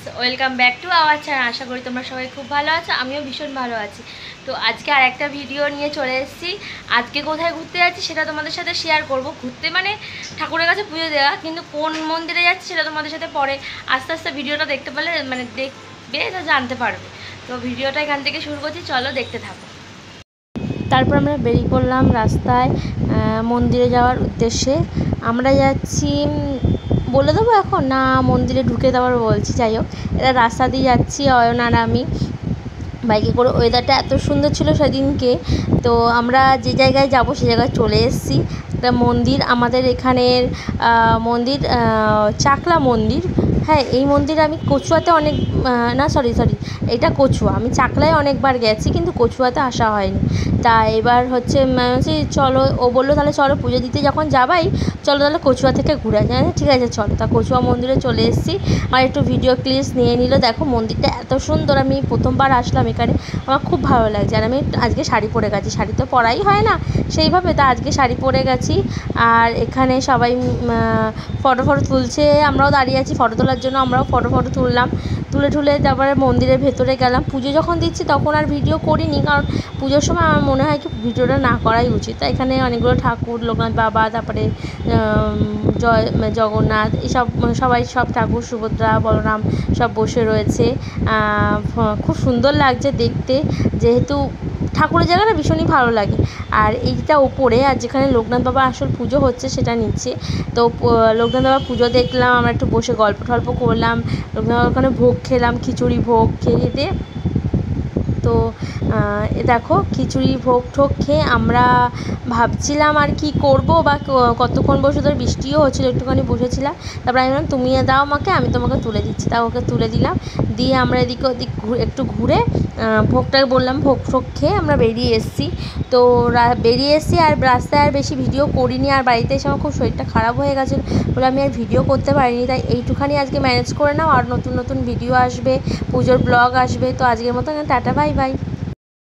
Welcome back to our channel. আশা করি তোমরা সবাই খুব ভালো আছো, আমিও ভীষণ ভালো আছি। তো আজকে আর একটা ভিডিও নিয়ে চলে এসেছি। আজকে কোথায় ঘুরতে যাচ্ছি সেটা তোমাদের সাথে শেয়ার করব। ঘুরতে মানে ঠাকুরের কাছে পুজো দেওয়া, কিন্তু কোন মন্দিরে যাচ্ছি সেটা তোমাদের সাথে পরে আস্তে আস্তে ভিডিওটা দেখতে পারলে মানে দেখবে জানতে পারবে। তো ভিডিওটা এখান থেকে শুরু করছি, চলো দেখতে থাকো। তারপর আমরা বেরিয়ে পড়লাম রাস্তায় মন্দিরে যাওয়ার উদ্দেশ্যে। আমরা যাচ্ছি, বলে দেবো এখন না মন্দিরে ঢুকে তারপর বলছি। যাই হোক, এটা রাস্তা দিয়ে যাচ্ছি অয়ন আর আমি বাইকে করে। ওয়েদারটা এত সুন্দর ছিল সেদিনকে। তো আমরা যে জায়গায় যাব সে জায়গায় চলে এসেছি। একটা মন্দির আমাদের এখানের মন্দির, চাকলা মন্দির। হ্যাঁ, এই মন্দিরে আমি কচুয়াতে অনেক না সরি এটা কচুয়া, আমি চাকলায় অনেকবার গেছি কিন্তু কচুয়াতে আসা হয়নি। তা এবার হচ্ছে চলো, ও বললো তাহলে চলো পুজো দিতে যখন যাবাই চলো তাহলে কচুয়া থেকে ঘুরে আসি। ঠিক আছে চলো। তা কচুয়া মন্দিরে চলে এসেছি। আর একটু ভিডিও ক্লিপস নিয়ে নিল। দেখো মন্দিরটা এত সুন্দর, আমি প্রথমবার আসলাম এখানে, আমার খুব ভালো লাগছে। আর আমি আজকে শাড়ি পরে গেছি, শাড়ি তো পরাই হয় না সেইভাবে, তা আজকে শাড়ি পরে গেছি। আর এখানে সবাই ফটো তুলছে, আমরাও দাঁড়িয়ে আছি ফটো তোলার জন্য, আমরাও ফটো তুললাম। তুলে তারপরে মন্দিরের ভেতরে গেলাম। পুজো যখন দিচ্ছি তখন আর ভিডিও করিনি, কারণ পুজোর সময় আমার মনে হয় কি ভিডিওটা না করাই উচিত। তাই এখানে অনেকগুলো ঠাকুর, লোকনাথ বাবা, তারপরে জগন্নাথ, এসব সবাই সব ঠাকুর, সুভদ্রা, বলরাম সব বসে রয়েছে। খুব সুন্দর লাগছে দেখতে, যেহেতু ঠাকুরের জায়গাটা ভীষণই ভালো লাগে। আর এইটা ওপরে, আর যেখানে লোকনাথ বাবা আসল পুজো হচ্ছে সেটা নিচে। তো লোকনাথ বাবার পুজো দেখলাম, আমরা একটু বসে গল্প করলাম, লোকনাথ বাবার ওখানে ভোগ খেলাম, খিচুড়ি ভোগ খেয়ে। তো দেখো খিচুড়ি ভোগ খেয়ে আমরা ভাবছিলাম আর কি করব বা কতক্ষণ বসে, ধর বৃষ্টিও হচ্ছিলো, একটুখানি বসেছিলাম। তারপর আমি বললাম তুমি দাও আমাকে, আমি তোমাকে তুলে দিচ্ছি। তা ওকে তুলে দিলাম, দিয়ে আমরা এদিক ওদিক একটু ঘুরে ভোগটাকে বললাম ভোগ খেয়ে আমরা বেরিয়ে এসেছি। তো আর রাস্তায় আর বেশি ভিডিও করিনি। আর বাড়িতে এসে আমার খুব শরীরটা খারাপ হয়ে গেছিলো বলে আমি আর ভিডিও করতে পারিনি। তাই এইটুখানি আজকে ম্যানেজ করে নাও, আর নতুন ভিডিও আসবে, পুজোর ব্লগ আসবে। তো আজকের মতো টাটা, বাই বাই।